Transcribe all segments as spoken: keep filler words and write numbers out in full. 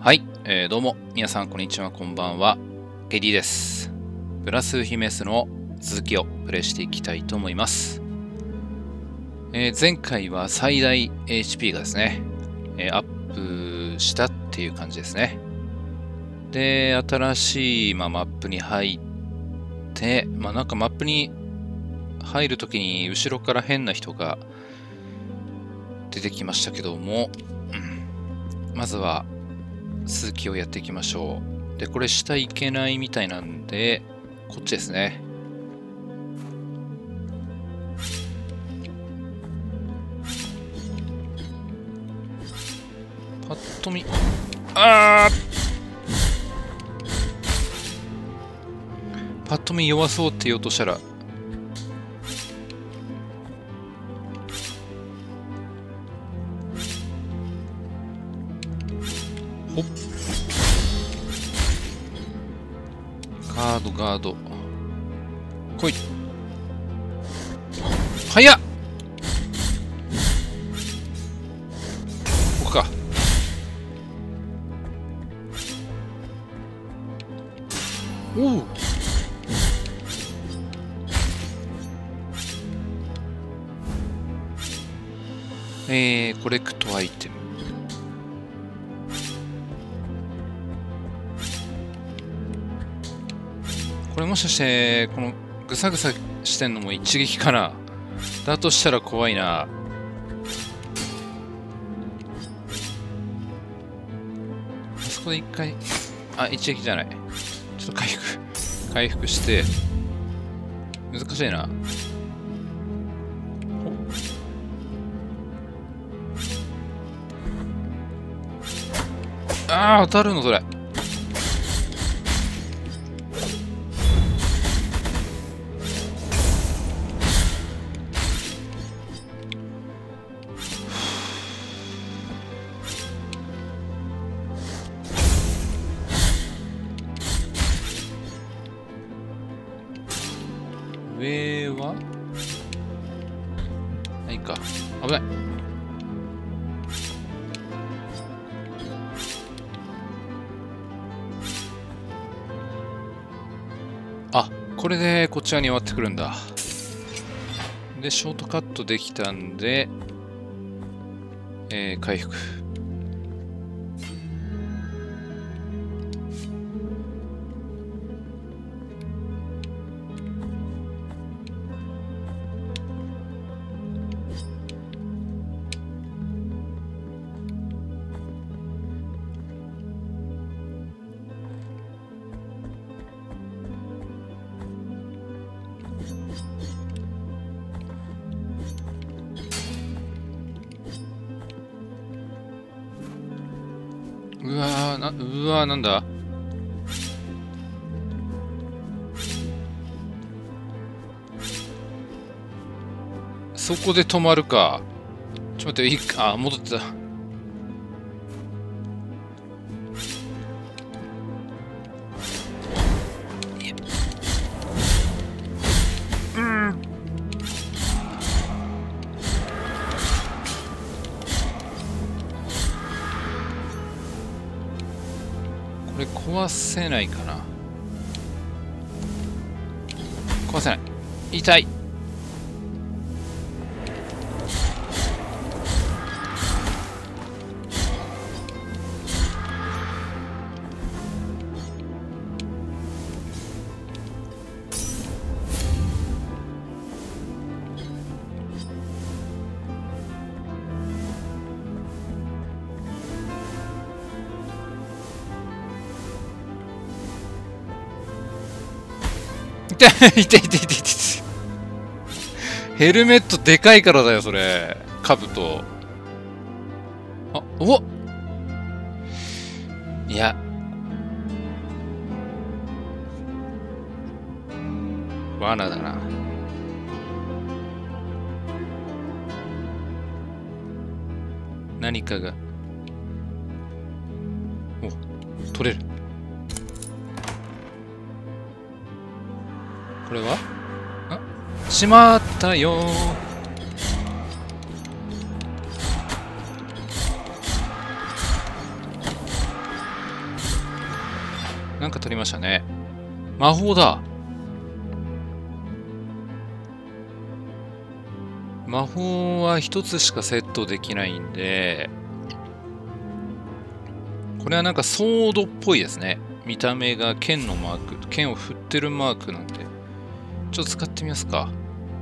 はい、えー、どうも皆さんこんにちは、こんばんは。ケーディー です。プラスヒメスの続きをプレイしていきたいと思います。えー、前回は最大 エイチピー がですね、えー、アップしたっていう感じですね。で、新しい、まあ、マップに入って、まあ、なんかマップに入るときに後ろから変な人が出てきましたけども、うん、まずは続きをやっていきましょう。で、これ下行けないみたいなんで、こっちですね。パッと見、あーパッと見弱そうって言おうとしたら、ほっ。ガード、ガード。来い。早っ。ここか。おう。えー、コレクトアイテム。これもしかして、このぐさぐさしてんのも一撃かな。だとしたら怖いな。あそこで一回、あ、一撃じゃない。ちょっと回復、回復して、難しいな。ああ、当たるのそれ。上はないか。危ない。あ、これでこっち側に回ってくるんだ。で、ショートカットできたんで、えー、回復。うわーな、うわーなんだ。そこで止まるか。ちょっと待って、いいか。あ、戻ってた。うん。これ壊せないかな。壊せない。痛い。痛い痛い痛い痛い痛い。ヘルメットでかいからだよ、それ。カブト。あ、おっいや。罠だな。何かが。お、取れる。これはあ、しまったよー。 なんか取りましたね。魔法だ。魔法は一つしかセットできないんで、これはなんかソードっぽいですね。見た目が剣のマーク、剣を振ってるマークなんで、ちょっと使ってみますか。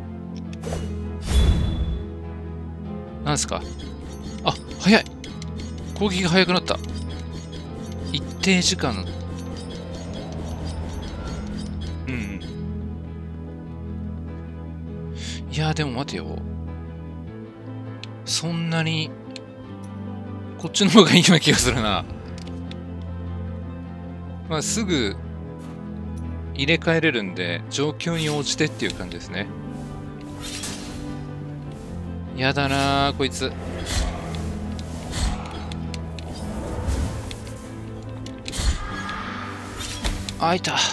なんですか。あ、早い。攻撃が早くなった。一定時間。うん。いや、でも待てよ。そんなに、こっちの方がいいような気がするな。まあ、すぐ入れ替えれるんで、状況に応じてっていう感じですね。やだなー、こいつ。あ、いた。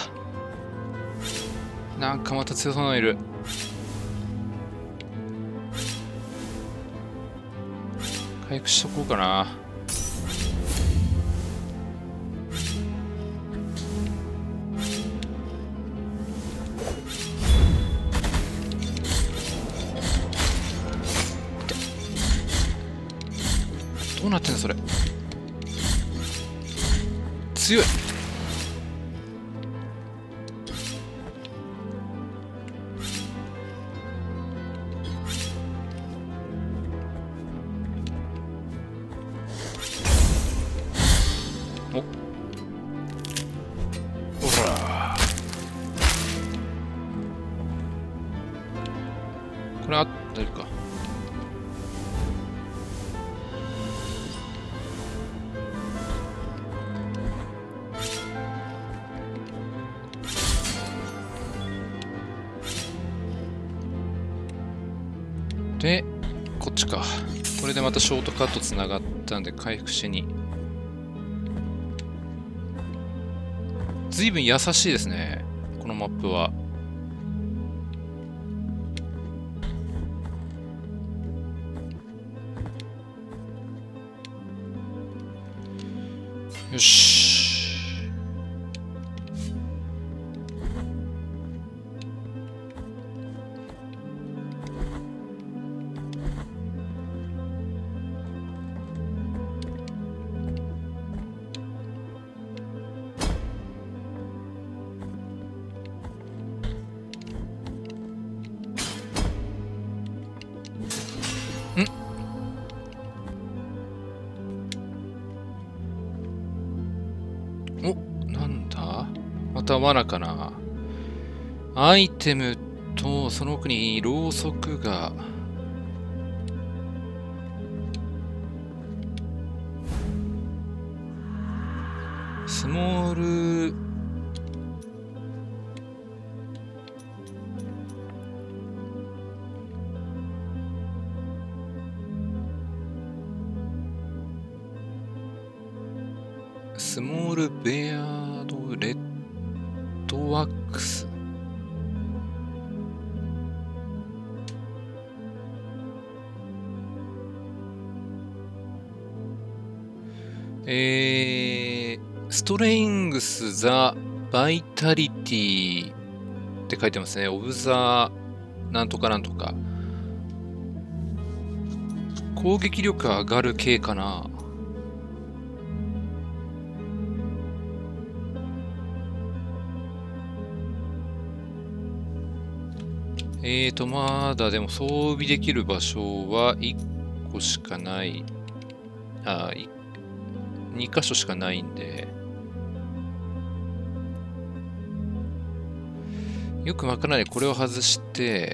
なんかまた強そうなのいる。回復しとこうかな。どうなってんのそれ。強い。おおら。これあ大丈夫か。で、こっちか。これでまたショートカットつながったんで回復しに。随分優しいですね、このマップは。よし。お、なんだ？また罠かな。アイテムとその奥にろうそくが。スモールスモールベアードレッドワックス。えー、ストレイングス・ザ・バイタリティって書いてますね。オブ・ザ・なんとかなんとか。攻撃力上がる系かな。えーと、まだでも装備できる場所はいっこしかない。あ、に箇所しかないんで。よくわからない。これを外して、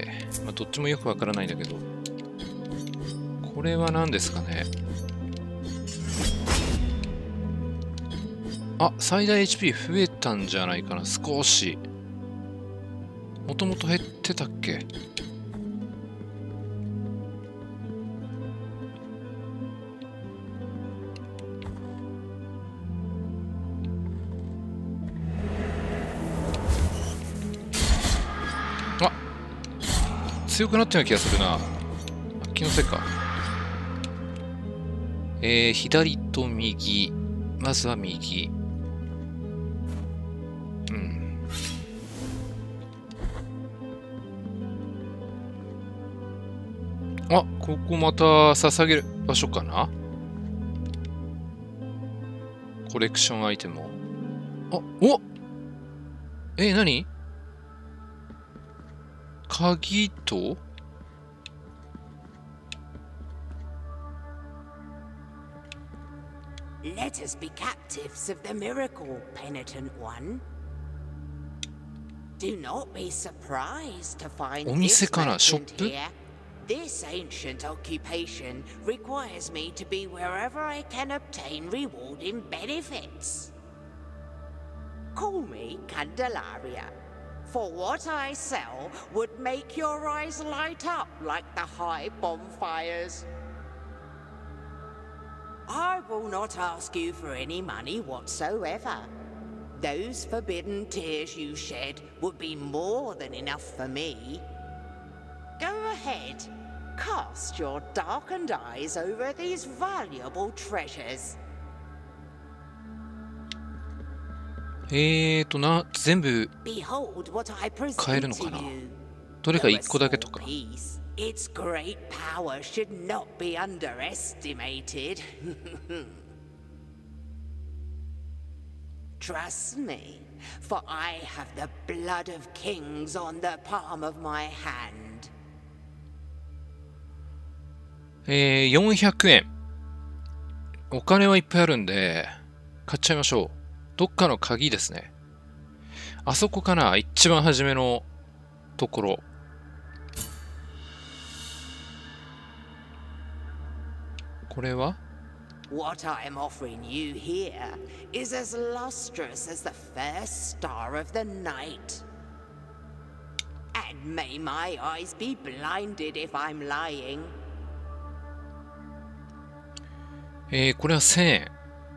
まあ、どっちもよくわからないんだけど。これは何ですかね。あ、最大 エイチピー 増えたんじゃないかな。少し。もともと減ってたっけ？あ、強くなったような気がするな。気のせいか。えー、左と右。まずは右。 あ、ここまた捧げる場所かな。コレクションアイテムを。あ、おえ、何？鍵と Let us be captives of the miracle, penitent one. Do not be surprised to find お店 this かな？ショ merchant ップ？ here. This ancient occupation requires me to be wherever I can obtain rewarding benefits. Call me Candelaria, for what I sell would make your eyes light up like the high bonfires. I will not ask you for any money whatsoever. Those forbidden tears you shed would be more than enough for me. Go ahead, cast your darkened eyes over these valuable treasures. えーとな、全部 Behold what I 買える present のか to な？ you. どれか Though 一 a 個だけと small か。 piece, its great power should not be underestimated. Trust me, for I have the blood of kings on the palm of my hand. えー、よんひゃくえん。お金はいっぱいあるんで、買っちゃいましょう。どっかの鍵ですね。あそこかな？一番初めのところ。これは？ What I am offering you here is as lustrous as the first star of the night. And may my eyes be blinded if I'm lying. えー、これはせんえん。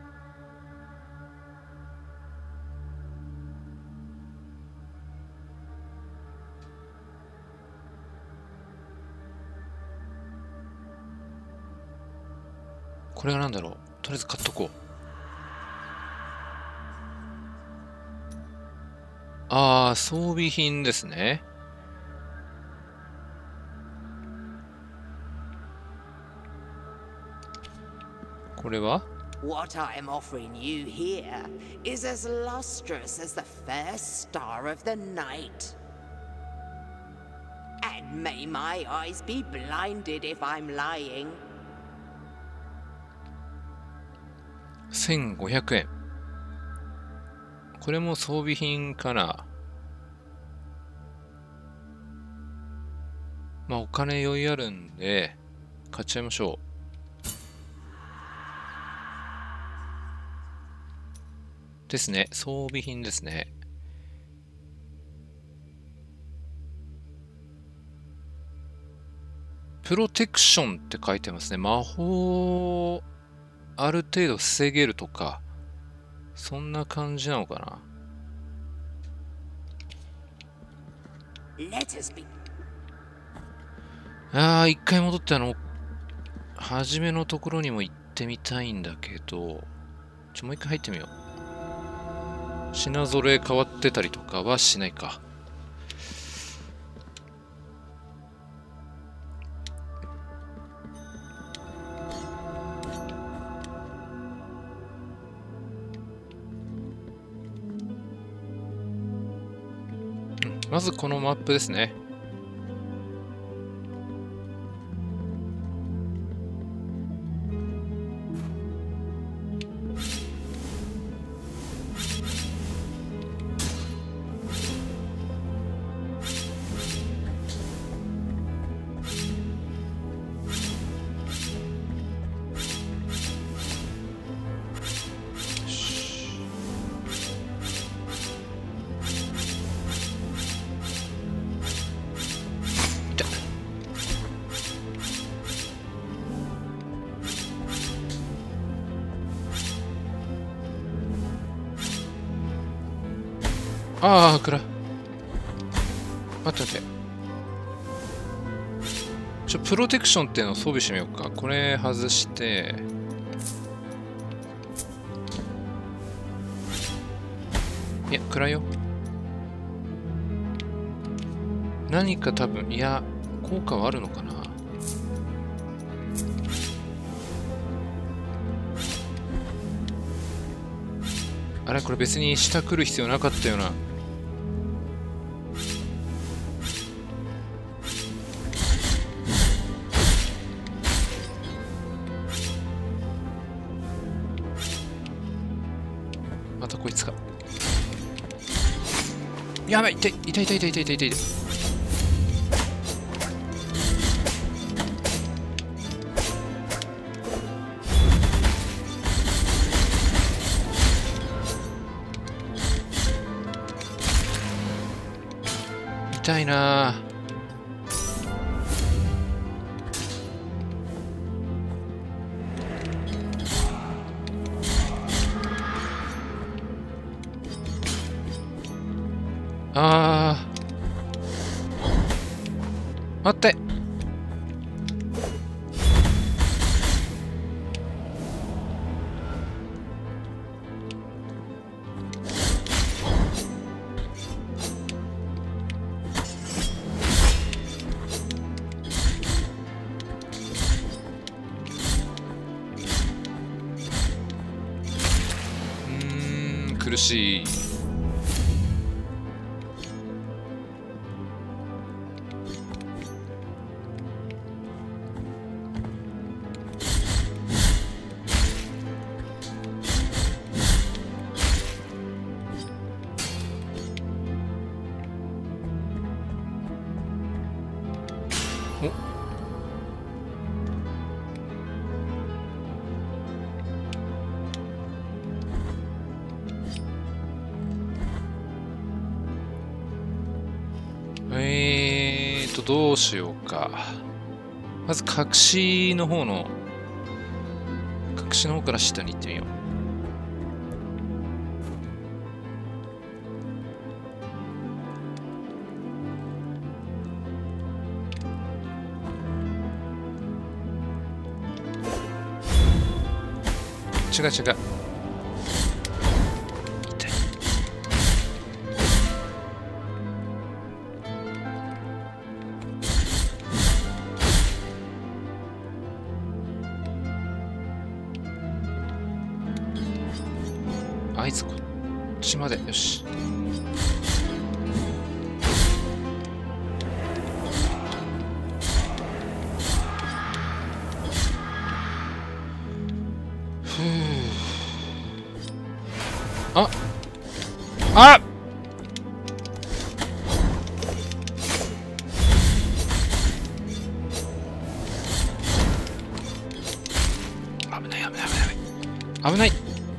これがなんだろう。とりあえず買っとこう。ああ、装備品ですね。これは？ What I am offering you here is as lustrous as the first star of the night. And may my eyes be blinded if I'm lying. せんごひゃくえん。これも装備品かな。まあお金余裕あるんで買っちゃいましょう。ですね。装備品ですね。プロテクションって書いてますね。魔法をある程度防げるとか、そんな感じなのかな。ああ、一回戻ってあの、初めのところにも行ってみたいんだけど、ちょ、もう一回入ってみよう。品揃え変わってたりとかはしないか。まずこのマップですね。ああ、暗い。待って待って。ちょ、プロテクションっていうのを装備してみようか。これ外して。いや、暗いよ。何か多分、いや、効果はあるのかな。 あれこれ別に下来る必要なかったよな。またこいつか。やばい、痛い痛い痛い痛い痛い痛い痛い。痛いなぁ。あー、待って。うーん、苦しい。えーと、どうしようか。まず、隠しの方の、隠しの方から下に行ってみよう。違う違う。痛い。あいつこっちまで。よし。ふう。ああ危ない危ない危ない危ない。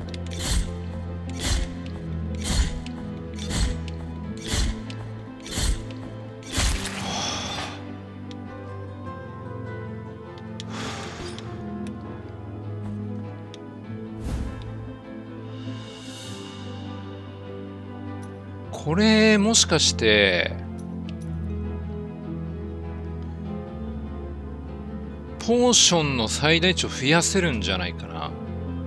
これもしかしてポーションの最大値を増やせるんじゃないかな。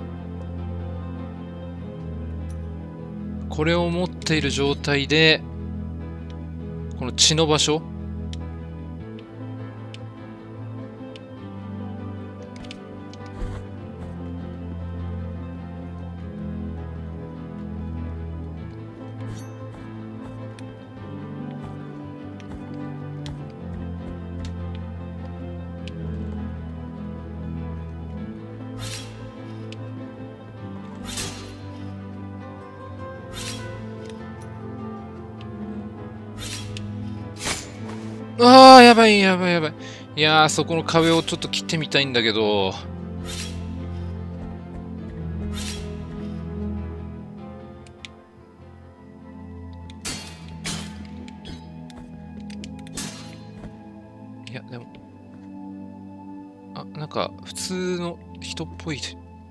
これを持っている状態でこの血の場所ああ、やばいやばいやばい。いやー、そこの壁をちょっと切ってみたいんだけど。いや、でも。あ、なんか、普通の人っぽい。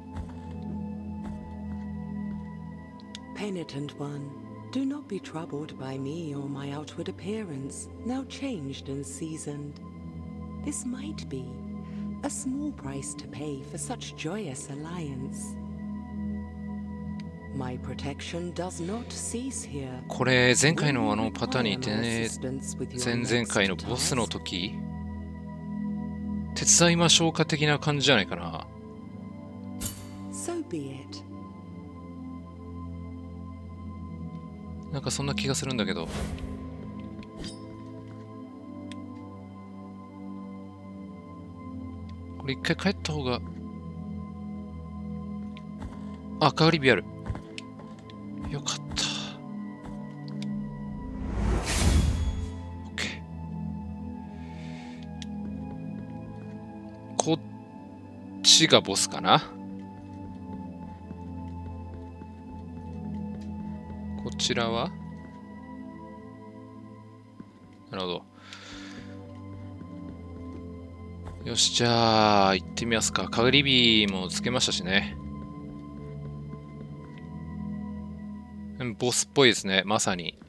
Penitent one, do not be troubled by me or my outward appearance, now changed and seasoned. This might be a small price to pay for such joyous alliance. My protection does not cease here. これ、前回のあのパターンにいてね、前々回のボスの時、手伝いましょうか的な感じじゃないかな。 So be it. なんかそんな気がするんだけど。これ一回帰った方が。あ、かがり火ある。よかった。オッケー。こっちがボスかな。こちらはなるほど。よし、じゃあ、行ってみますか。かがり火もつけましたしね。ボスっぽいですね、まさに。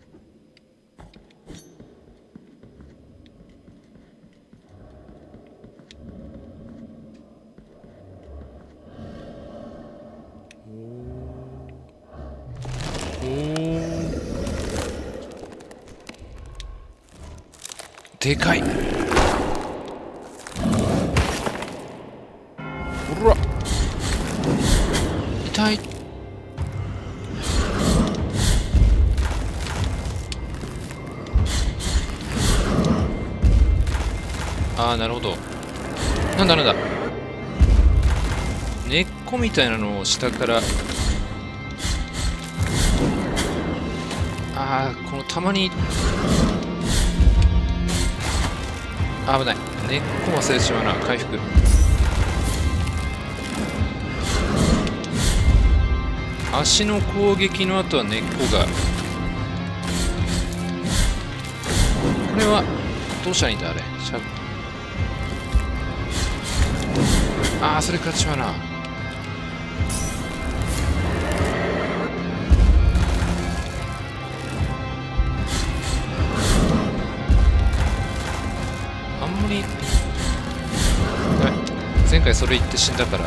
でかい。ほら、痛い。ああ、なるほど。なんだなんだ。根っこみたいなのを下から。ああ、このたまに。危ない。根っこ忘れてしまうな。回復。足の攻撃の後は根っこが。これはどうしたらいいんだあれ。しゃああ、それ食らってしまうな。あんまり前回それ言って死んだから。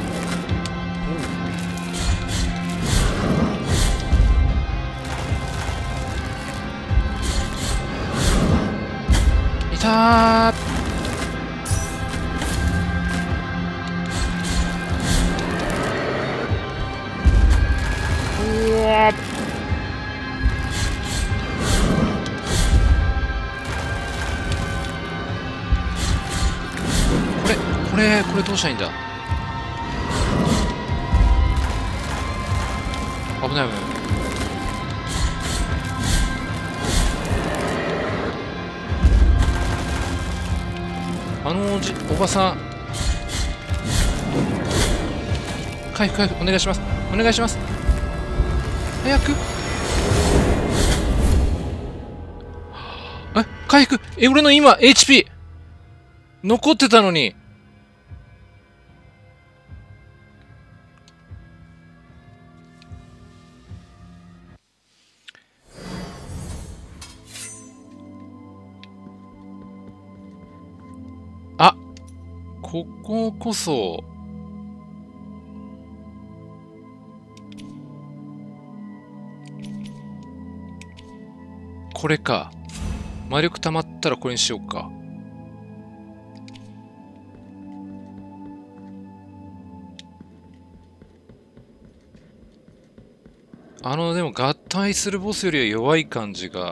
いたー。これこれどうしたらいいんだ。危ない危ない。あのおじおばさん、回復回復お願いします。お願いします。早く。え、回復。え、俺の今 エイチピー 残ってたのに。あ、こここそ。これか。魔力溜まったらこれにしようか。あの、でも合体するボスよりは弱い感じが。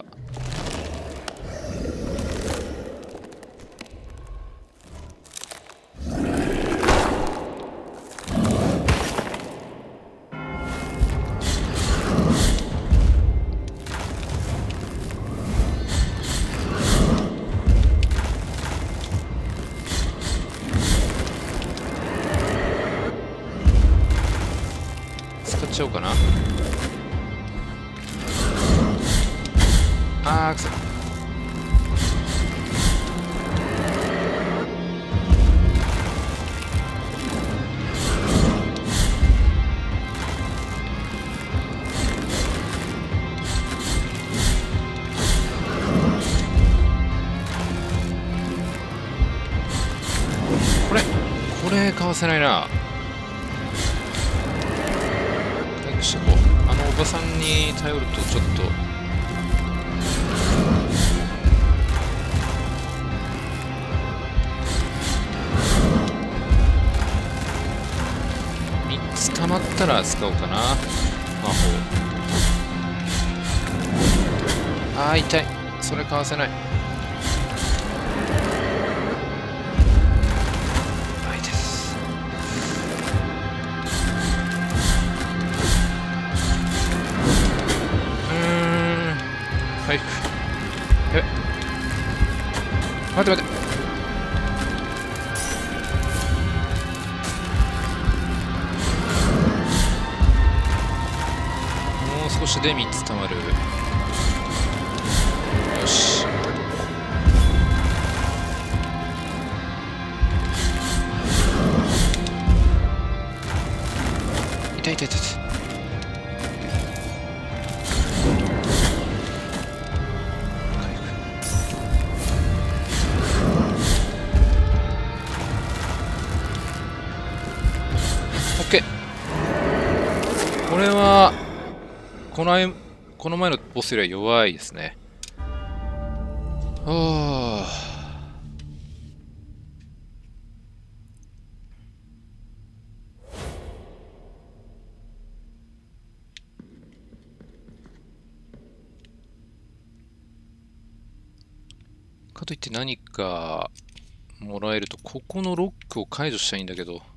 使っちゃおうかな。あーくそ。これこれかわせないな。回復してこう。あのおばさんに頼るとちょっと。溜まったら使おうかな、魔法。 あー痛い。それかわせない。痛いです。うーん回復。え待って待って。もう少しでみっつたまる。よし。痛い痛い痛い痛い。オッケー。これはこのこの前のボスよりは弱いですね。ああ。かといって何かもらえると、ここのロックを解除したいんだけど。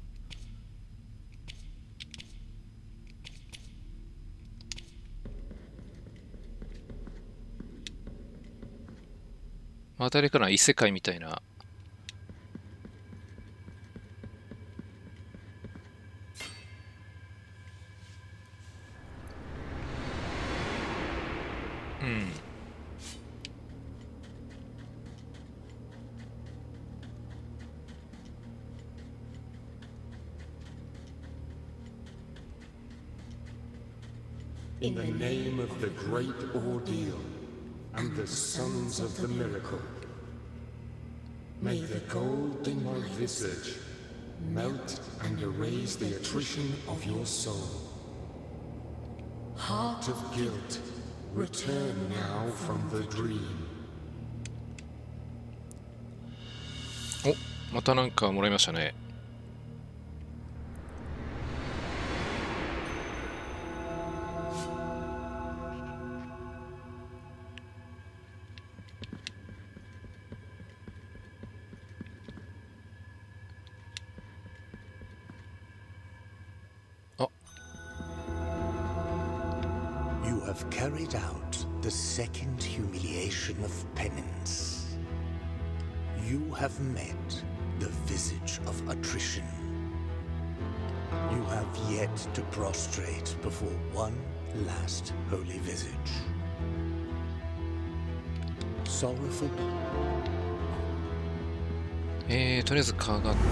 まあ、誰かな異世界みたいな。うん。 In the name of the great ordeal and the sons of the miracle, may the gold in my visage melt and erase the attrition of your soul. Heart of guilt, return now from the dream. お、またなんかもらいましたね。 You have carried out the second humiliation of penance. You have met the visage of attrition. You have yet to prostrate before one last holy visage. Sorrowful. えー、とりあえずかがって。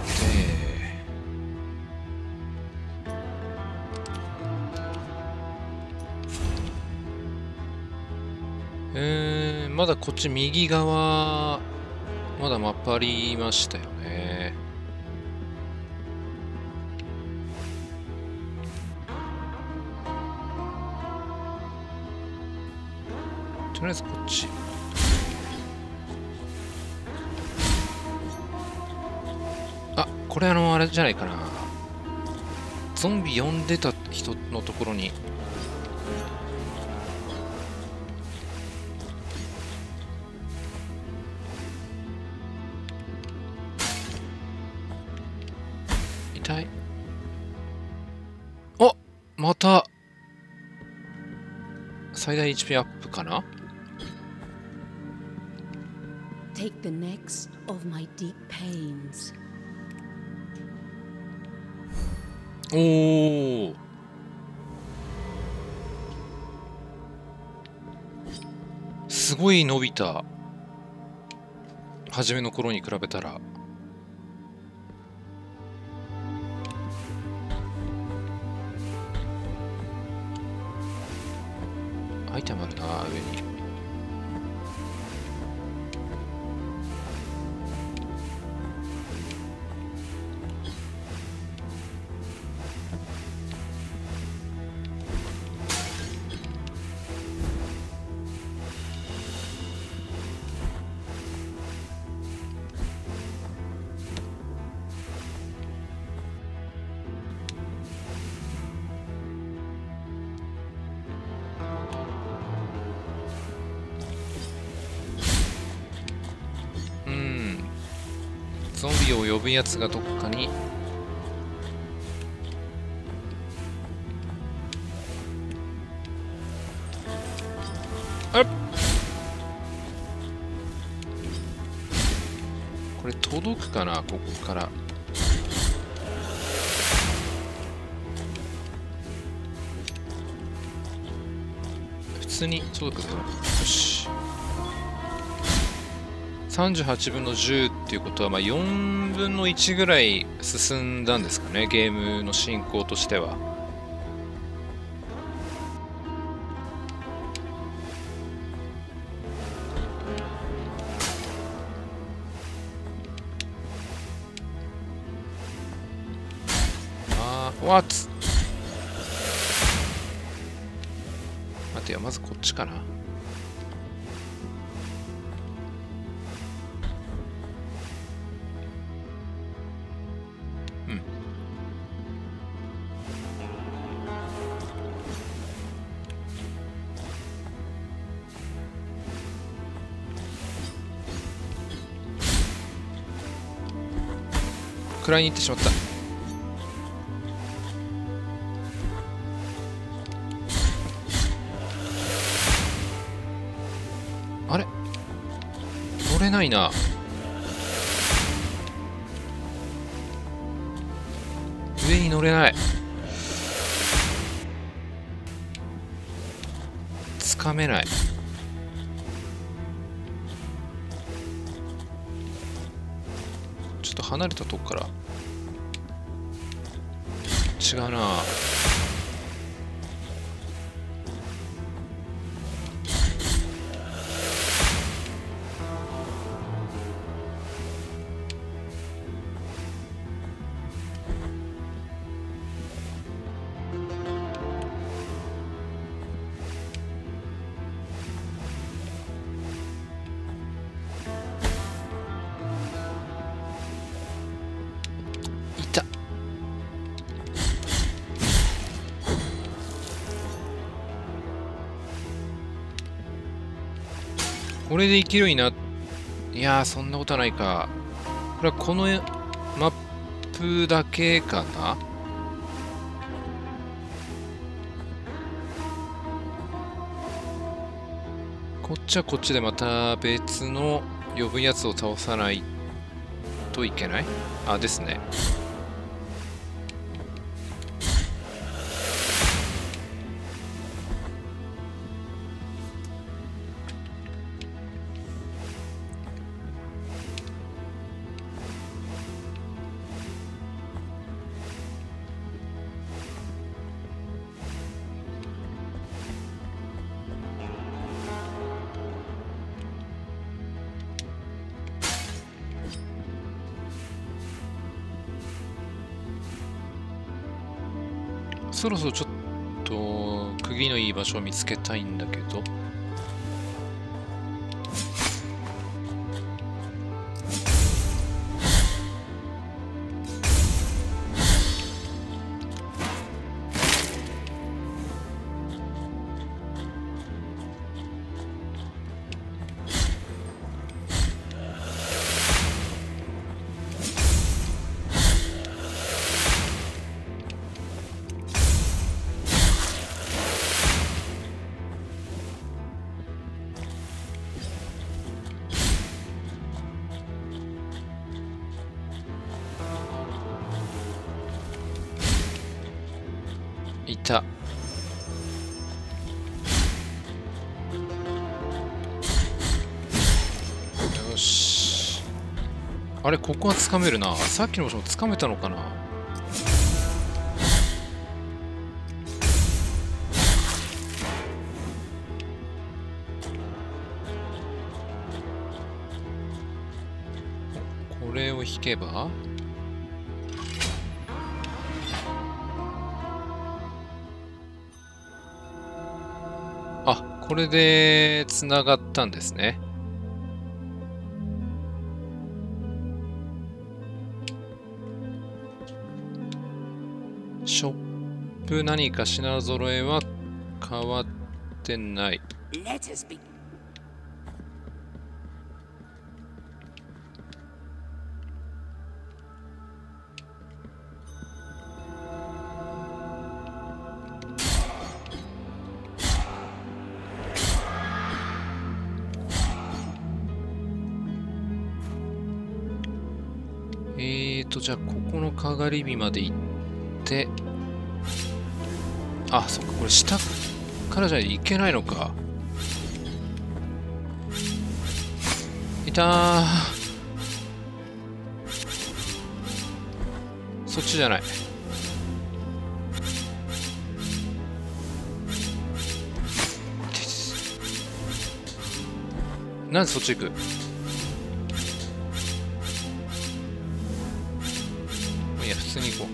えー、まだこっち右側まだマップありましたよね。とりあえずこっち。あ、これあのあれじゃないかな。ゾンビ呼んでた人のところに。痛い。お、また最大 エイチピー アップかな。 Take the next of my deep pains. おお。すごい伸びた。初めの頃に比べたら。アイテムあるな、上に。 次を呼ぶやつがどっかにあっ、これ届くかな、ここから。普通に届くぞ。よし、さんじゅうはちぶんのじゅうっていうことは、まあよんぶんのいちぐらい進んだんですかね、ゲームの進行としては。あー、わっつ、待てよ、まずこっちかな。うん。食らいに行ってしまった。あれ、乗れないな。上に乗れない。つかめない。ちょっと離れたとこから。違うな。いた。これでいけるようにな。いやー、そんなことはないか。これはこのマップだけかな。こっちはこっちでまた別の呼ぶやつを倒さないといけない。あ、ですね。そろそろちょっと区切りのいい場所を見つけたいんだけど。いた。よし。あれ、ここはつかめるな。さっきの場所もつかめたのかな。これを引けばこれでつながったんですね。ショップ何か品揃えは変わってない。 と、じゃあ、ここのかがり火まで行って、あ、そっか、これ下からじゃいけないのか。いたー。そっちじゃない。なんでそっち行く？いや、普通に行こう。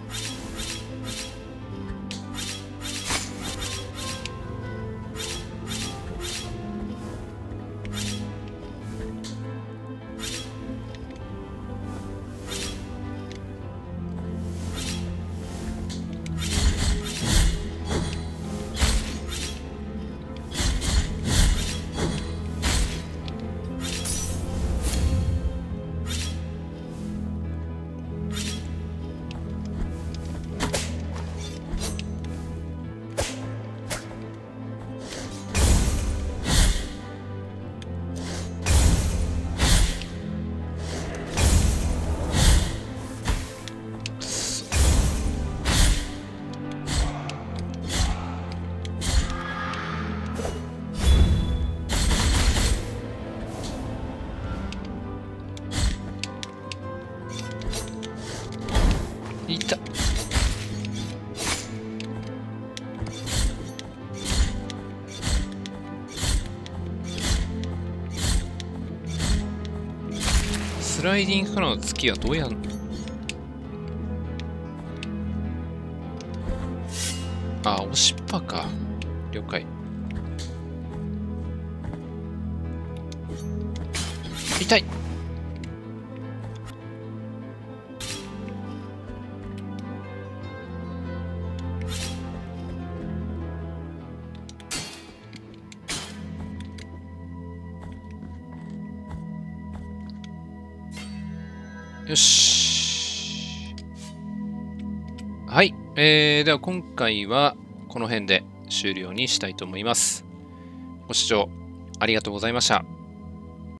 いた。スライディングからの突きはどうやんの？あ、押しっぱか。了解。痛い。よし。はい。えー、では今回はこの辺で終了にしたいと思います。ご視聴ありがとうございました。